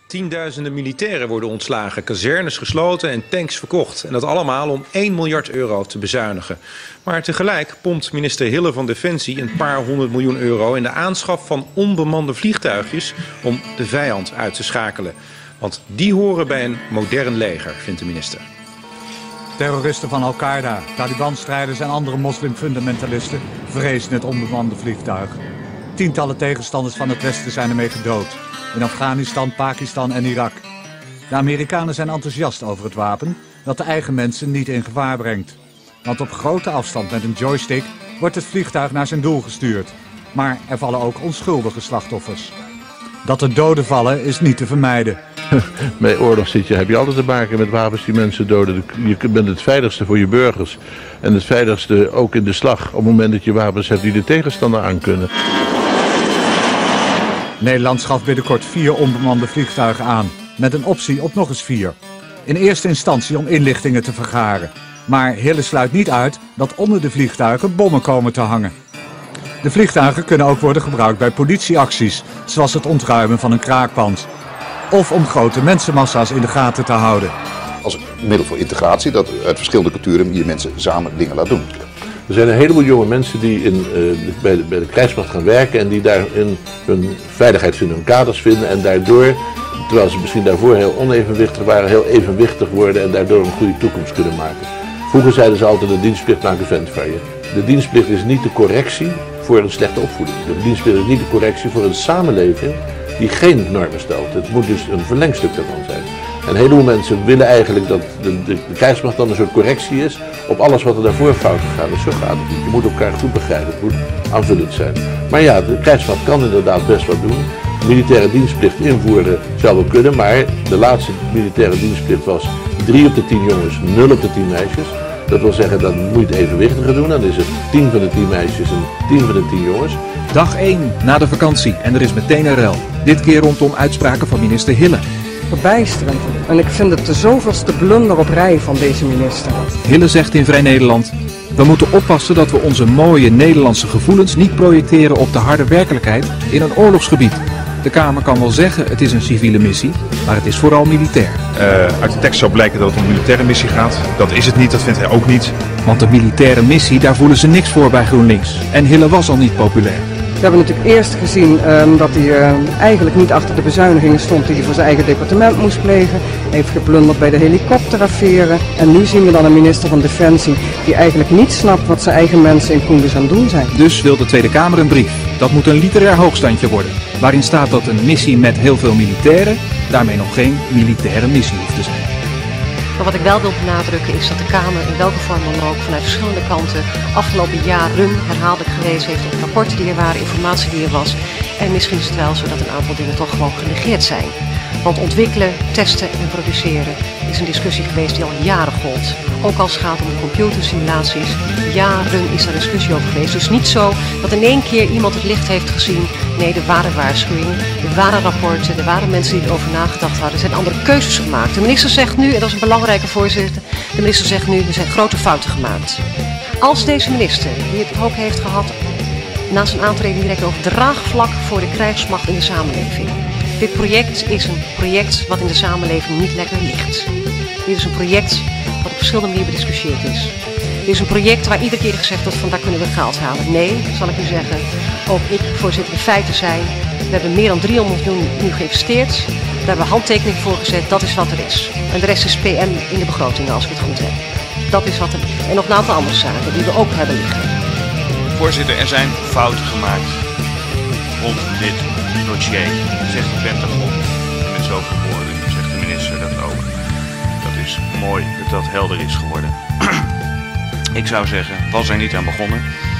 Tienduizenden militairen worden ontslagen, kazernes gesloten en tanks verkocht. En dat allemaal om 1 miljard euro te bezuinigen. Maar tegelijk pompt minister Hille van Defensie een paar 100 miljoen euro in de aanschaf van onbemande vliegtuigjes om de vijand uit te schakelen. Want die horen bij een modern leger, vindt de minister. Terroristen van Al-Qaeda, Taliban-strijders en andere moslimfundamentalisten vrezen het onbemande vliegtuig. Tientallen tegenstanders van het Westen zijn ermee gedood. In Afghanistan, Pakistan en Irak. De Amerikanen zijn enthousiast over het wapen dat de eigen mensen niet in gevaar brengt. Want op grote afstand met een joystick wordt het vliegtuig naar zijn doel gestuurd. Maar er vallen ook onschuldige slachtoffers. Dat er doden vallen is niet te vermijden. Bij oorlog heb je altijd te maken met wapens die mensen doden. Je bent het veiligste voor je burgers. En het veiligste ook in de slag op het moment dat je wapens hebt die de tegenstander aankunnen. Nederland schaft binnenkort 4 onbemande vliegtuigen aan. Met een optie op nog eens 4. In eerste instantie om inlichtingen te vergaren. Maar Hille sluit niet uit dat onder de vliegtuigen bommen komen te hangen. De vliegtuigen kunnen ook worden gebruikt bij politieacties, zoals het ontruimen van een kraakpand. Of om grote mensenmassa's in de gaten te houden. Als middel voor integratie, dat uit verschillende culturen hier mensen samen dingen laten doen. Er zijn een heleboel jonge mensen die bij de krijgsmacht gaan werken en die daarin hun veiligheid vinden, hun kaders vinden en daardoor, terwijl ze misschien daarvoor heel onevenwichtig waren, heel evenwichtig worden en daardoor een goede toekomst kunnen maken. Vroeger zeiden ze altijd: de dienstplicht maakt een vent van je. De dienstplicht is niet de correctie voor een slechte opvoeding. De dienstplicht is niet de correctie voor een samenleving die geen normen stelt. Het moet dus een verlengstuk daarvan zijn. En een heleboel mensen willen eigenlijk dat de krijgsmacht dan een soort correctie is op alles wat er daarvoor fout gegaan is. Zo gaat het niet. Je moet elkaar goed begrijpen. Het moet aanvullend zijn. Maar ja, de krijgsmacht kan inderdaad best wat doen. Militaire dienstplicht invoeren zou wel kunnen, maar de laatste militaire dienstplicht was 3 op de 10 jongens, 0 op de 10 meisjes. Dat wil zeggen, dat moet je het evenwichtiger doen. Dan is het 10 van de 10 meisjes en 10 van de 10 jongens. Dag 1 na de vakantie en er is meteen een rel. Dit keer rondom uitspraken van minister Hille. Verbijsterend. En ik vind het de zoveelste blunder op rij van deze minister. Hille zegt in Vrij Nederland: we moeten oppassen dat we onze mooie Nederlandse gevoelens niet projecteren op de harde werkelijkheid in een oorlogsgebied. De Kamer kan wel zeggen het is een civiele missie, maar het is vooral militair. Uit de tekst zou blijken dat het om een militaire missie gaat. Dat is het niet, dat vindt hij ook niet. Want de militaire missie, daar voelen ze niks voor bij GroenLinks. En Hille was al niet populair. We hebben natuurlijk eerst gezien dat hij eigenlijk niet achter de bezuinigingen stond die hij voor zijn eigen departement moest plegen. Hij heeft geplunderd bij de helikopteraffaire. En nu zien we dan een minister van Defensie die eigenlijk niet snapt wat zijn eigen mensen in Koenders aan het doen zijn. Dus wil de Tweede Kamer een brief. Dat moet een literair hoogstandje worden. Waarin staat dat een missie met heel veel militairen daarmee nog geen militaire missie hoeft te zijn. Maar wat ik wel wil benadrukken is dat de Kamer in welke vorm dan ook vanuit verschillende kanten afgelopen jaren herhaaldelijk gelezen heeft op rapporten die er waren, informatie die er was. En misschien is het wel zo dat een aantal dingen toch gewoon genegeerd zijn. Want ontwikkelen, testen en produceren is een discussie geweest die al jaren gold. Ook als het gaat om de computersimulaties, jaren is daar discussie over geweest. Dus niet zo dat in één keer iemand het licht heeft gezien. Nee, er waren waarschuwingen, er waren rapporten, er waren mensen die erover nagedacht hadden. Er zijn andere keuzes gemaakt. De minister zegt nu, en dat is een belangrijke voorzitter, de minister zegt nu, er zijn grote fouten gemaakt. Als deze minister, die het ook heeft gehad na zijn aantreden direct over draagvlak voor de krijgsmacht in de samenleving. Dit project is een project wat in de samenleving niet lekker ligt. Dit is een project wat op verschillende manieren bediscussieerd is. Dit is een project waar iedere keer gezegd wordt van daar kunnen we geld halen. Nee, zal ik u zeggen, ook ik, voorzitter, de feiten zijn. We hebben meer dan 300 miljoen nu geïnvesteerd. Daar hebben we handtekening voor gezet, dat is wat er is. En de rest is PM in de begroting als ik het goed heb. Dat is wat er is. En nog een aantal andere zaken die we ook hebben liggen. Voorzitter, er zijn fouten gemaakt rond dit dossier, zegt de Pentagon. En met zoveel woorden zegt de minister dat ook. Dat is mooi dat dat helder is geworden. Ik zou zeggen, was er niet aan begonnen.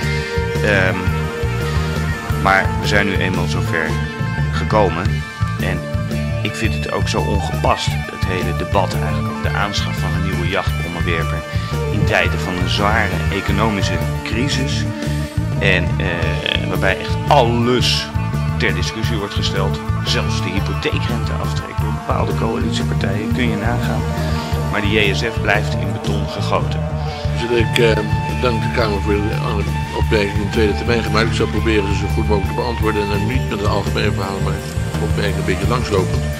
Maar we zijn nu eenmaal zover gekomen. En ik vind het ook zo ongepast, het hele debat eigenlijk over de aanschaf van een nieuwe jachtbommenwerper in tijden van een zware economische crisis. En waarbij echt alles ter discussie wordt gesteld. Zelfs de hypotheekrenteaftrek door bepaalde coalitiepartijen kun je nagaan. Maar de JSF blijft in beton gegoten. Dus ik dank de Kamer voor de opmerking in tweede termijn gemaakt. Ik zal proberen ze zo goed mogelijk te beantwoorden en dan niet met een algemeen verhaal, maar opmerking een beetje langslopend.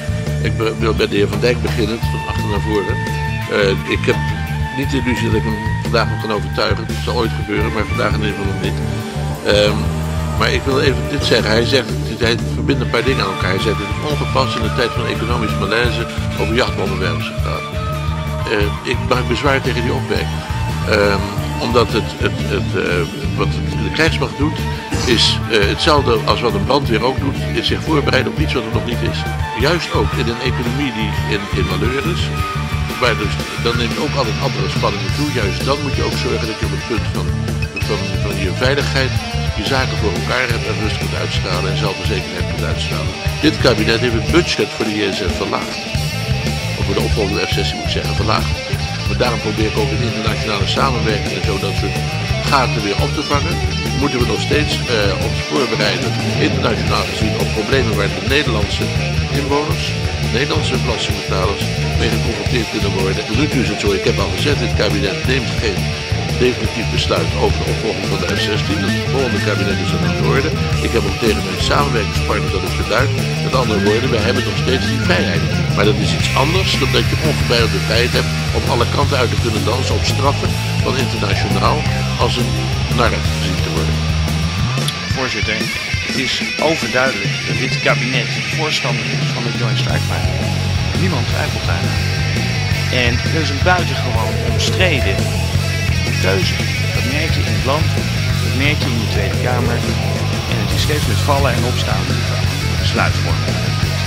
Ik wil bij de heer Van Dijk beginnen, van achter naar voren. Ik heb niet de illusie dat ik hem vandaag nog kan overtuigen. Dat zal ooit gebeuren, maar vandaag in ieder geval nog niet. Maar ik wil even dit zeggen. Hij verbindt een paar dingen aan elkaar. Hij zegt het is ongepast in de tijd van economische malaise over jachtbommenwerpers te praten. Ik maak bezwaar tegen die opmerking. Omdat wat de krijgsmacht doet, is hetzelfde als wat een brandweer ook doet, is zich voorbereiden op iets wat er nog niet is. Juist ook in een economie die in malheur is, waar dus, dan neemt ook altijd andere spanningen toe. Juist dan moet je ook zorgen dat je op het punt van je veiligheid je zaken voor elkaar hebt en rustig kunt uitstralen en zelfverzekerdheid kunt uitstralen. Dit kabinet heeft het budget voor de JSF verlaagd. Of voor de opvolgende F-16 moet ik zeggen, verlaagd. Maar daarom probeer ik ook in internationale samenwerking en zo dat soort gaten weer op te vangen. Moeten we nog steeds ons voorbereiden, internationaal gezien, op problemen waar de Nederlandse inwoners, Nederlandse belastingbetalers mee geconfronteerd kunnen worden. Tot nu toe is het zo, ik heb al gezegd, dit kabinet neemt geen definitief besluit over de opvolging van de F-16. Het volgende kabinet is er aan de orde. Ik heb ook tegen mijn samenwerkingspartners dat ook geduid. Met andere woorden, wij hebben nog steeds die vrijheid. Maar dat is iets anders dan dat je ongebreidelde vrijheid hebt om alle kanten uit te kunnen dansen op straffen van internationaal als een narre gezien te worden. Voorzitter, het is overduidelijk dat dit kabinet voorstander is van de Joint Strike Fighter. Niemand twijfelt daaraan. En er is een buitengewoon omstreden keuze. Dat merk je in het land, dat merk je in de Tweede Kamer. En het is steeds met vallen en opstaan besluitvorming.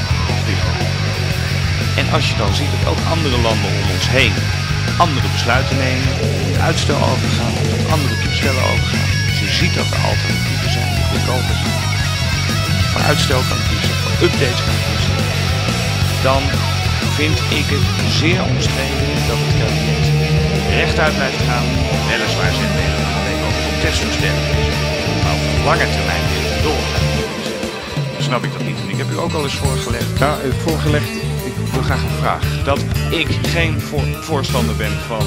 En als je dan ziet dat ook andere landen om ons heen andere besluiten nemen, het uitstel overgaan, tot andere toestellen overgaan. Dus je ziet dat er alternatieven zijn die goedkoper zijn. Voor uitstel kan kiezen, voor updates kan kiezen. Dan vind ik het zeer omstreden dat het kabinet rechtuit blijft gaan. Weliswaar zegt Nederland alleen over de testtoestellen is, maar op een lange termijn weer doorgaan. Dan snap ik dat niet. En ik heb u ook al eens voorgelegd. Ik wil graag een vraag. Dat ik geen voorstander ben van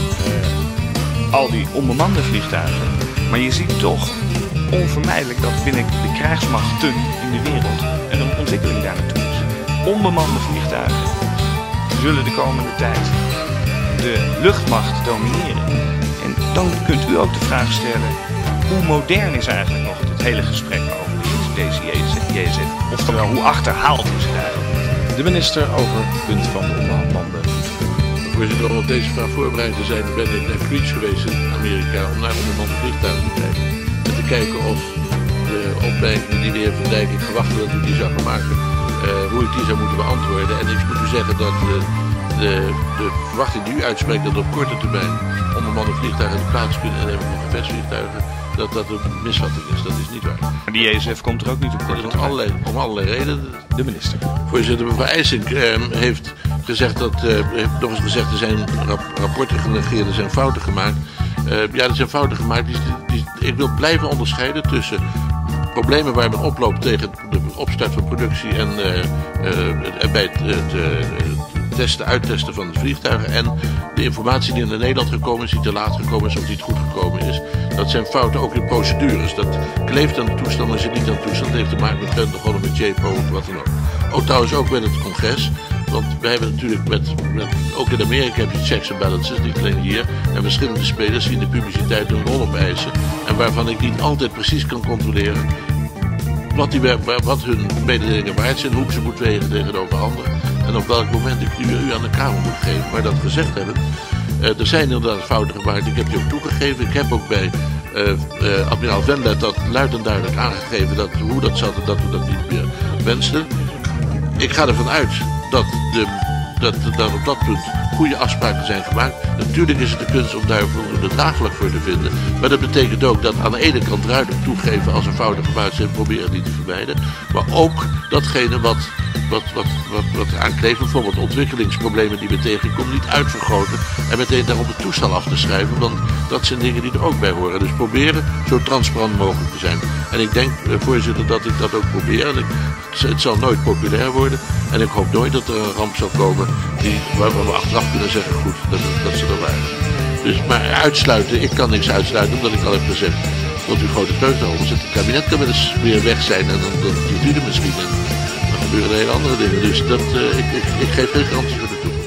al die onbemande vliegtuigen. Maar je ziet toch onvermijdelijk dat binnen de krijgsmachten in de wereld er een ontwikkeling daar naartoe is. Onbemande vliegtuigen zullen de komende tijd de luchtmacht domineren. En dan kunt u ook de vraag stellen, hoe modern is eigenlijk nog het hele gesprek over deze JSF? Oftewel, hoe achterhaald is het eigenlijk? De minister over het punt van de onbemande. Voorzitter, om op deze vraag voorbereid te zijn, ben ik naar Creech geweest in Amerika om naar onbemande vliegtuigen te kijken. En te kijken of de opmerkingen die de heer Van Dijk, ik verwachtte dat u die zou gaan maken, hoe ik die zou moeten beantwoorden. En ik moet u zeggen dat de verwachting die u uitspreekt dat op korte termijn onbemande vliegtuigen in de plaats kunnen nemen van gevechtsvliegtuigen, dat een misvatting is. Dat is niet waar. Maar die JSF komt er ook niet op korte termijn. Om allerlei redenen. De minister. Voorzitter, mevrouw IJsink heeft gezegd dat, nog eens gezegd, er zijn rapporten genegeerd, er zijn fouten gemaakt. Ja, er zijn fouten gemaakt. Ik wil blijven onderscheiden tussen problemen waar men oploopt tegen de opstart van productie en bij het uittesten van de vliegtuigen en de informatie die naar Nederland gekomen is, die te laat gekomen is of die niet goed gekomen is. Dat zijn fouten ook in procedures. Dat kleeft aan de toestand, maar zit niet aan de toestand. Dat heeft te maken met Pentagon, met JPO of wat dan ook. Ook trouwens ook met het congres. Want wij hebben natuurlijk ook in Amerika heb je checks en balances, niet alleen hier. En verschillende spelers die in de publiciteit hun rol opeisen. En waarvan ik niet altijd precies kan controleren wat hun mededelingen waard zijn, hoe ik ze moet wegen tegenover anderen. En op welk moment ik u aan de Kamer moet geven. Maar dat gezegd hebben, er zijn inderdaad fouten gemaakt. Ik heb die ook toegegeven. Ik heb ook bij admiraal Venlet dat luid en duidelijk aangegeven hoe dat zat en dat we dat niet meer wensten. Ik ga ervan uit dat op dat punt goede afspraken zijn gemaakt. Natuurlijk is het de kunst om daar voldoende draagvlak voor te vinden. Maar dat betekent ook dat aan de ene kant duidelijk toegeven als er fouten gemaakt zijn, proberen die te vermijden. Maar ook datgene wat aankleeft, bijvoorbeeld ontwikkelingsproblemen die we tegenkomen, niet uitvergroten en meteen daarop het toestel af te schrijven. Want dat zijn dingen die er ook bij horen. Dus proberen zo transparant mogelijk te zijn. En ik denk, voorzitter, dat ik dat ook probeer. En het zal nooit populair worden. En ik hoop nooit dat er een ramp zal komen waarvan we achteraf kunnen zeggen, goed, dat ze er waren. Dus, maar uitsluiten, ik kan niks uitsluiten, omdat ik al heb gezegd, tot uw grote vreugde over zit. Het kabinet kan wel eens weer weg zijn en dan duurt u er misschien. gebeuren hele andere dingen. Dus ik geef geen garanties voor de toekomst.